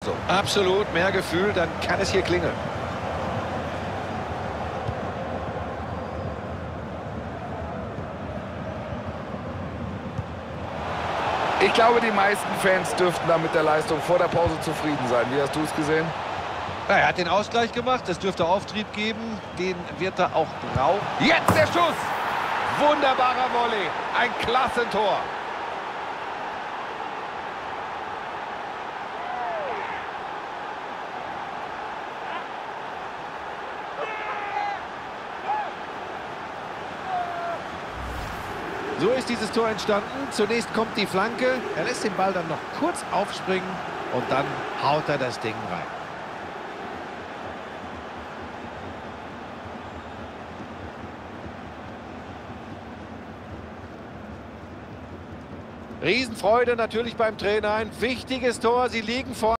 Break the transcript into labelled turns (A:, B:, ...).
A: Leistung. Absolut, mehr Gefühl, dann kann es hier klingeln.
B: Ich glaube, die meisten Fans dürften da mit der Leistung vor der Pause zufrieden sein. Wie hast du es gesehen?
A: Ja, er hat den Ausgleich gemacht, das dürfte Auftrieb geben, den wird er auch brauchen. Jetzt der Schuss! Wunderbarer Volley, ein Klassentor. So ist dieses Tor entstanden. Zunächst kommt die Flanke, er lässt den Ball dann noch kurz aufspringen und dann haut er das Ding rein. Riesenfreude natürlich beim Trainer, ein wichtiges Tor, sie liegen vorne.